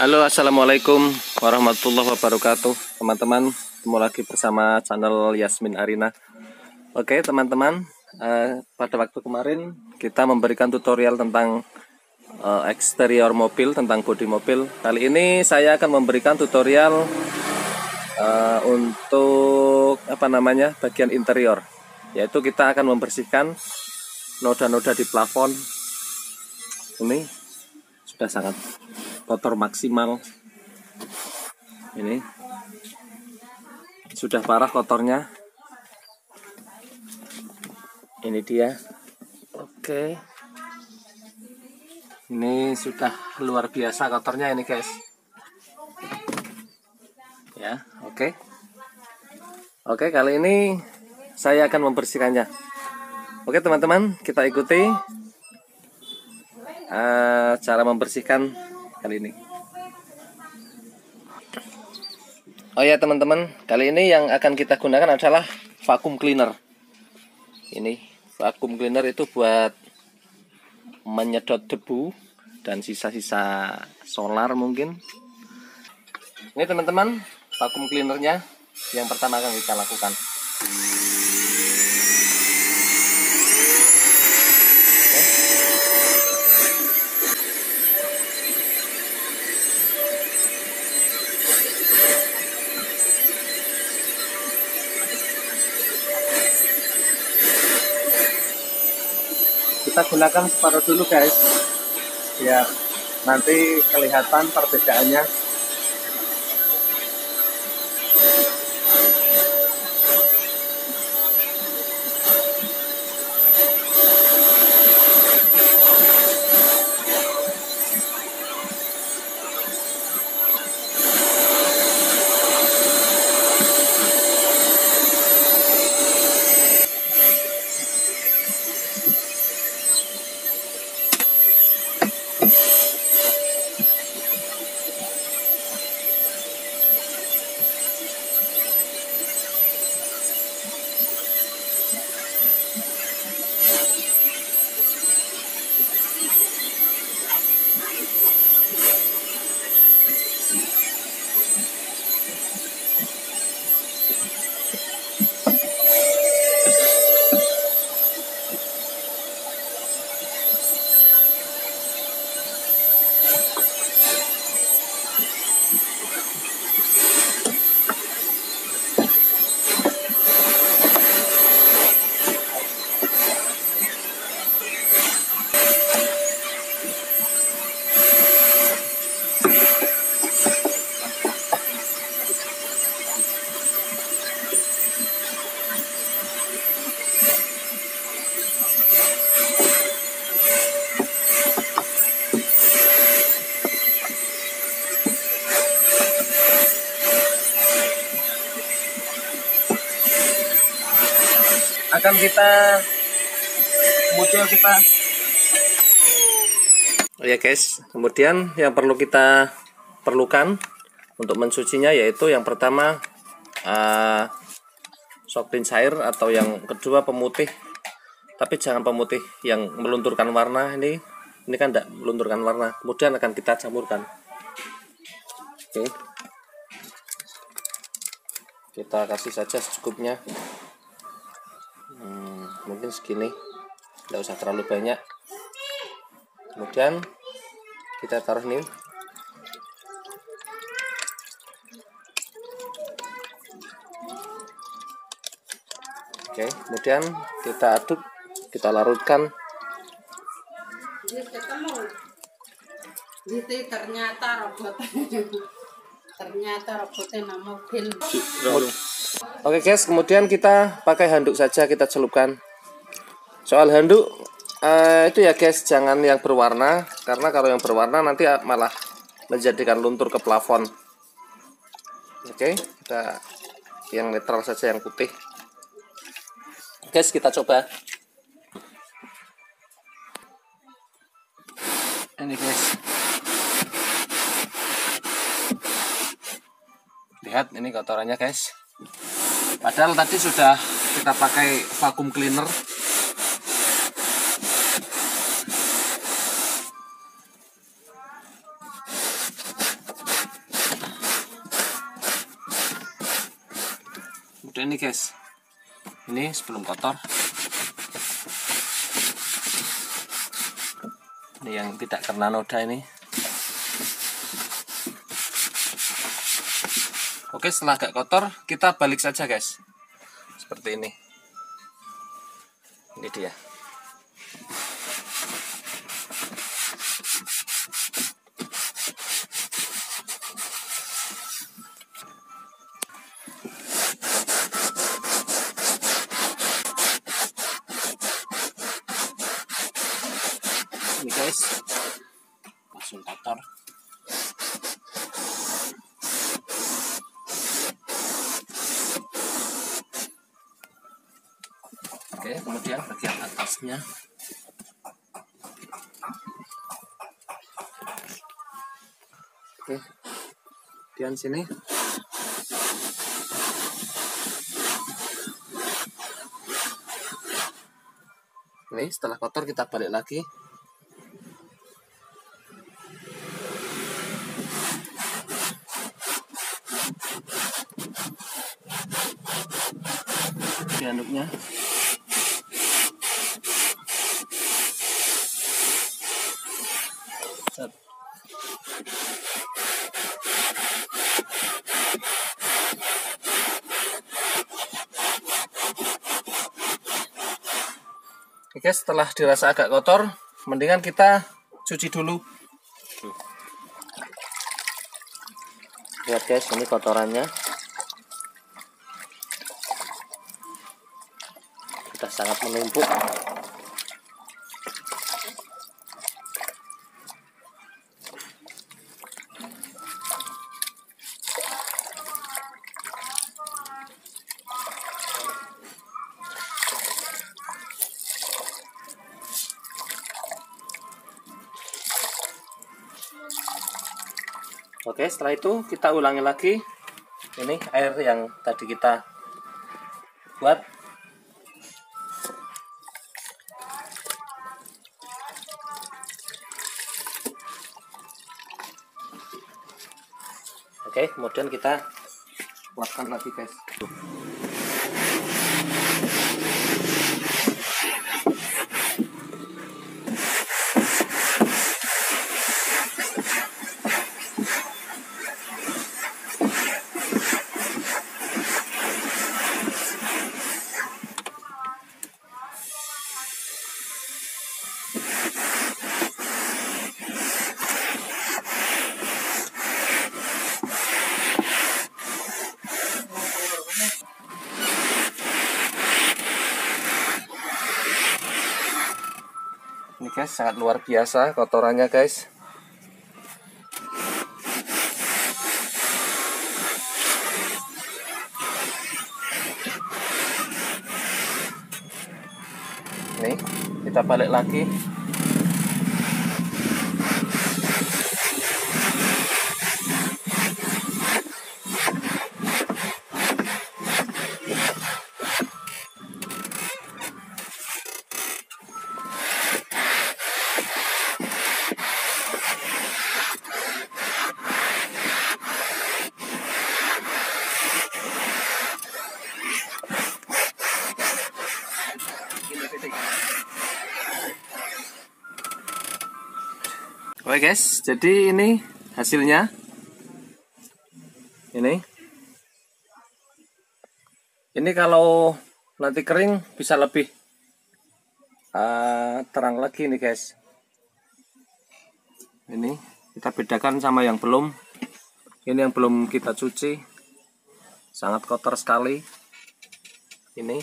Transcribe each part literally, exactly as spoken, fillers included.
Halo, assalamualaikum warahmatullahi wabarakatuh, teman-teman. Ketemu lagi bersama channel Yasmin Arina. Oke, teman-teman, eh, pada waktu kemarin kita memberikan tutorial tentang eh, eksterior mobil, tentang bodi mobil. Kali ini saya akan memberikan tutorial eh, untuk apa namanya bagian interior, yaitu kita akan membersihkan noda-noda di plafon. Ini sudah sangat kotor maksimal, ini sudah parah kotornya, ini dia. Oke, ini sudah luar biasa kotornya ini guys ya. Oke oke kali ini saya akan membersihkannya. Oke teman-teman, kita ikuti uh, cara membersihkan kali ini. Oh ya teman-teman, kali ini yang akan kita gunakan adalah vacuum cleaner. Ini vacuum cleaner itu buat menyedot debu dan sisa-sisa solar mungkin. Ini teman-teman, vacuum cleanernya yang pertama akan kita lakukan. Kita gunakan separuh dulu guys, biar nanti kelihatan perbedaannya. Akan kita kemudian kita oh ya guys, kemudian yang perlu kita perlukan untuk mencucinya yaitu yang pertama uh, shock rinse air, atau yang kedua pemutih, tapi jangan pemutih yang melunturkan warna. Ini ini kan tidak melunturkan warna. Kemudian akan kita campurkan. Oke, kita kasih saja secukupnya. Hmm, mungkin segini, tidak usah terlalu banyak. Kemudian kita taruh nih. Oke, kemudian kita aduk, kita larutkan. Ternyata robot ternyata robotnya mobil. Oke guys, kemudian kita pakai handuk saja, kita celupkan. Soal handuk uh, itu ya guys, jangan yang berwarna, karena kalau yang berwarna nanti malah menjadikan luntur ke plafon. Oke, kita yang netral saja, yang putih. Guys, kita coba. Ini guys, lihat ini kotorannya guys. Padahal tadi sudah kita pakai vacuum cleaner. Kemudian ini guys, ini sebelum kotor, ini yang tidak kena noda ini. Oke, setelah agak kotor kita balik saja guys, seperti ini. Ini dia. Ini guys, langsung kotor. Oke, kemudian bagian atasnya. Oke, kemudian sini. Ini setelah kotor kita balik lagi. Di handuknya. Set. Oke, setelah dirasa agak kotor, mendingan kita cuci dulu. Lihat guys, ini kotorannya sudah sangat menumpuk. Oke, setelah itu kita ulangi lagi. Ini air yang tadi kita buat. Oke, kemudian kita buatkan lagi guys. Ini guys, sangat luar biasa kotorannya guys. Nih, kita balik lagi. Oke guys, jadi ini hasilnya. Ini. Ini kalau nanti kering bisa lebih uh, terang lagi nih guys. Ini kita bedakan sama yang belum. Ini yang belum kita cuci. Sangat kotor sekali. Ini.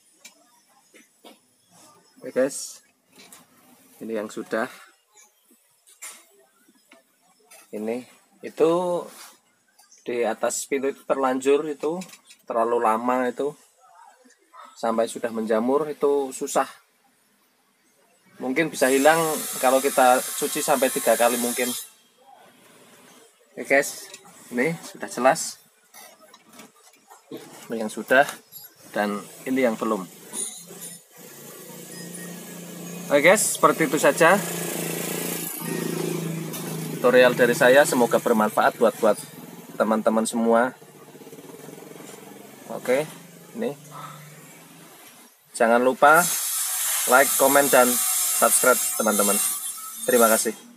Oke guys. Ini yang sudah. Ini itu di atas pintu itu terlanjur, itu terlalu lama, itu sampai sudah menjamur, itu susah, mungkin bisa hilang kalau kita cuci sampai tiga kali mungkin. Oke guys, ini sudah jelas, ini yang sudah dan ini yang belum. Oke guys, seperti itu saja tutorial dari saya, semoga bermanfaat buat buat teman-teman semua. Oke, Ini. Jangan lupa like, komen, dan subscribe teman-teman. Terima kasih.